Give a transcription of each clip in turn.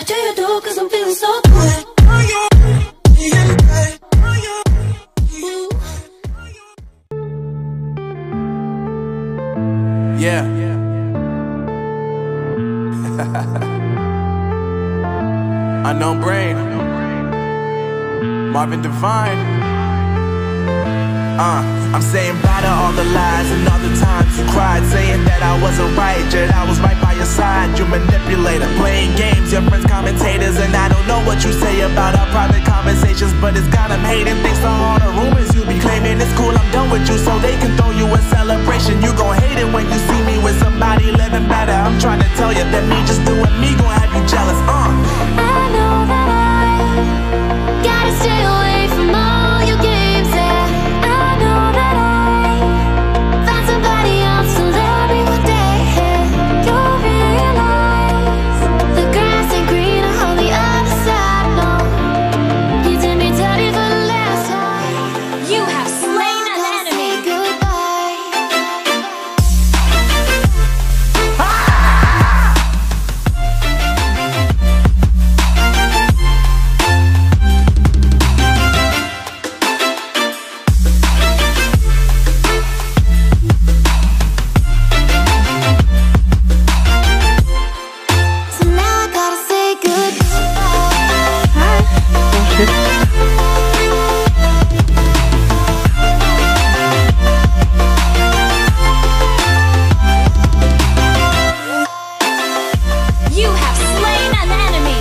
do you do? Cause I'm feeling so good. Yeah. Unknown Brain, Marvin Divine. I'm saying bye to all the lies and all the times you cried, saying that I wasn't right, yet I was right by your side. You manipulator, playing games, your friends commentators, and I don't know what you say about our private conversations, but it's got them hating. Thanks to all the rumors you be claiming. It's cool, I'm done with you, so they can throw you a celebration. You gon' hate it when you see me with somebody living better. I'm trying to tell you that me just doing me gon' have you jealous. I know that I gotta stay away from all your games, yeah. I know that I found somebody else to love me one day, yeah. You'll realize the grass ain't greener on the other side, no. You did me dirty for the last time. You have slain an enemy. Goodbye. So now I gotta say You have slain an enemy.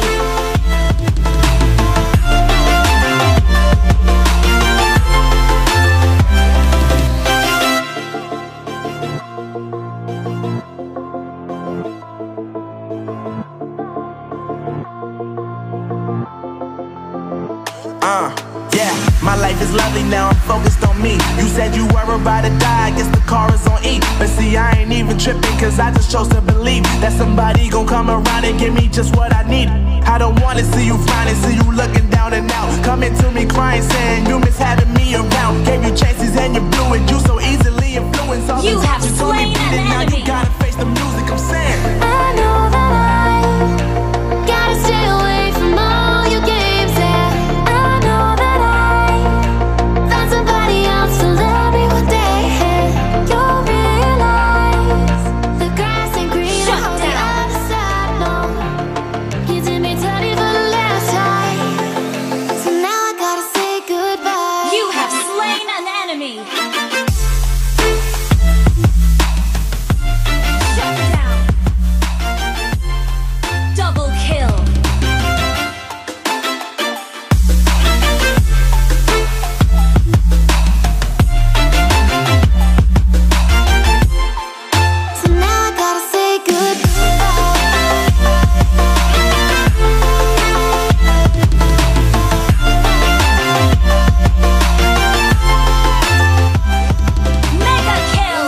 Yeah, my life is lovely now, I'm focused on me. You said you were about to die, I guess the car is on E. But see, I ain't even tripping, cause I just chose to believe that somebody gon' come around and give me just what I need. I don't wanna see you finding, see you looking down and out, coming to me crying, saying you miss having me around. Gave you chances and you blew it, you so easily influenced. All You the have times you told me slain beat it, an now enemy. you gotta face the music, I'm saying I know that I gotta stay away from all your games, yeah. I know that I found somebody else to love me one day, yeah. You'll realize the grass ain't greener on the other side, no. You did me dirty for the last time. So now I gotta say goodbye. You have slain an enemy. Shut down. Double kill. So now I gotta say Mega kill.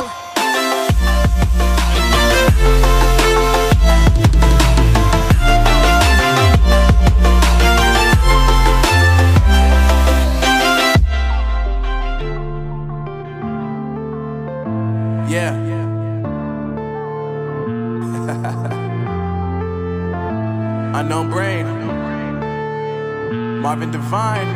yeah. Unknown Brain, Marvin Divine.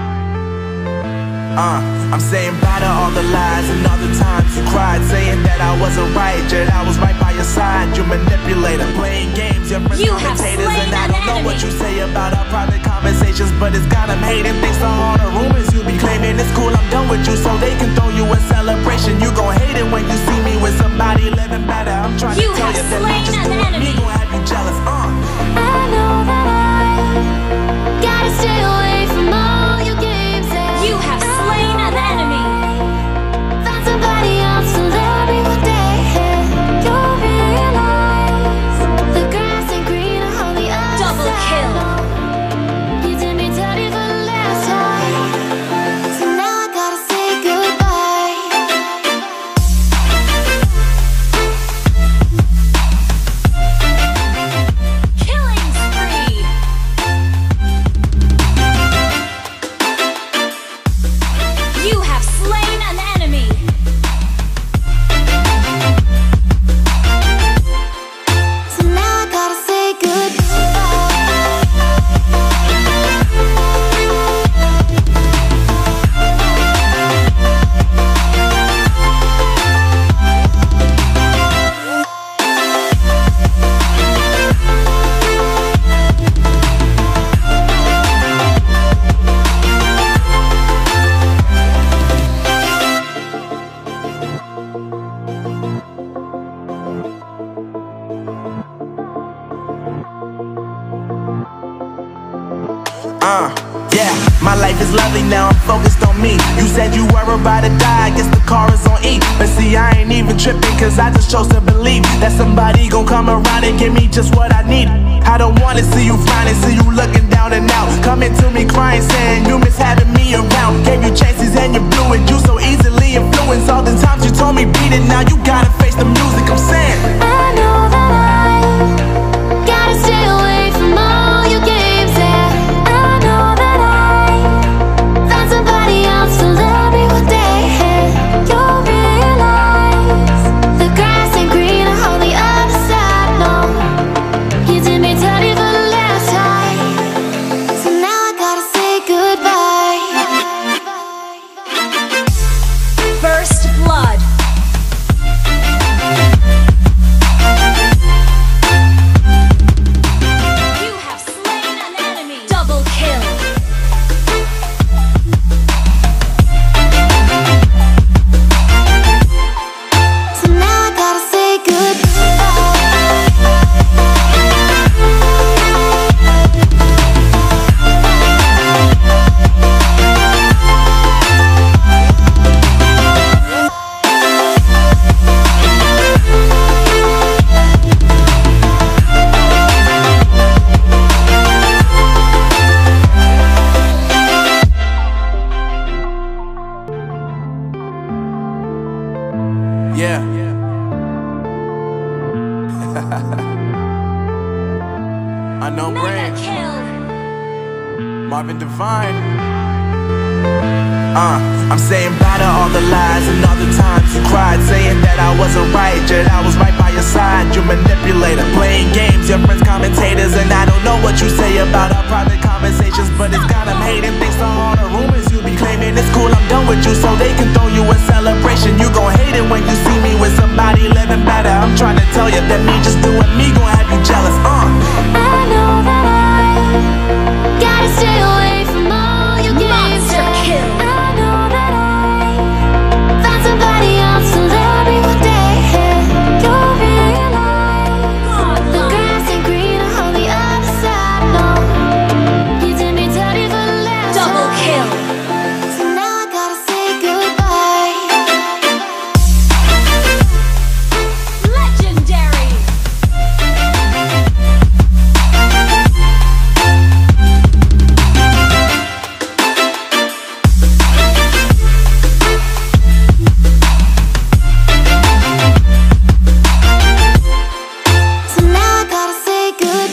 I'm saying bye to all the lies and all the times you cried, saying that I wasn't right, yet I was right by your side. You manipulator, playing games, your friends You have commentators, slain and I an don't know what enemy. you say about our private conversations, but it's got them hating. Thanks to all the rumors you be claiming. It's cool, I'm done with you, so they can throw you a celebration. You gon' hate it when you see me with somebody living better. I'm trying You to tell have you that me slain just an doing me enemy. gon' have you jealous. I know that I gotta stay away from all your games, yeah. You have slain an enemy. Found somebody else to love me one day, yeah. You'll realize the grass ain't greener on the other Double side, kill. no. You did me dirty for the last time. So now I gotta say goodbye. Yeah, my life is lovely now, I'm focused on me. You said you were about to die, I guess the car is on E. But see, I ain't even tripping, cause I just chose to believe that somebody gon' come around and give me just what I need. I don't wanna see you flying, see you looking down and out, coming to me crying, saying you miss having me around. Gave you chances and you blew it, you so easily influenced. All the times you told me beat it, now you gotta face the music, I'm saying I know that I gotta stay away from all your games, yeah. I know that I found somebody else to love me one day, and you'll realize the grass ain't greener on the other side, no. You did me dirty for the last time, so now I gotta say goodbye. First blood. You have slain an enemy. Double kill. So now I gotta say goodbye. Yeah. Unknown Mega Brain, kill. Marvin Divine. I'm saying bye to all the lies and all the times you cried, saying that I wasn't right, yet I was right by your side. You manipulator, playing games, your friends commentators, and I don't know what you say about our private conversations, but it's got them hating thanks to all the rumors you be claiming. It's cool, I'm done with you, so they can throw you a celebration. You gon' hate it when you see me with somebody living better. I'm trying to tell you that me just doing me gon' have you jealous. I know that I gotta stay away from all your games. Monster kill. I know that I found somebody else to love me one day, and you'll realize the grass ain't greener on the other side, no. You did me dirty for the last Double time, kill. so now I gotta say goodbye. Legendary. So now I gotta say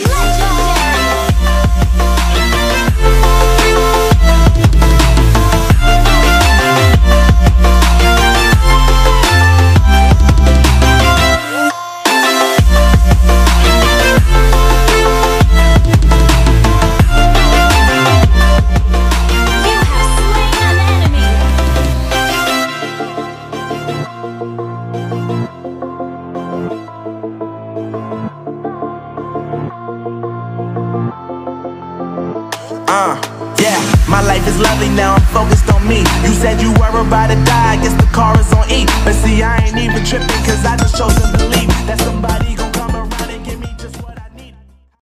You have slain an enemy. Yeah, my life is lovely now, I'm focused on me. You said you were about to die, I guess the car is on E. But see, I ain't even tripping, cause I just chose to believe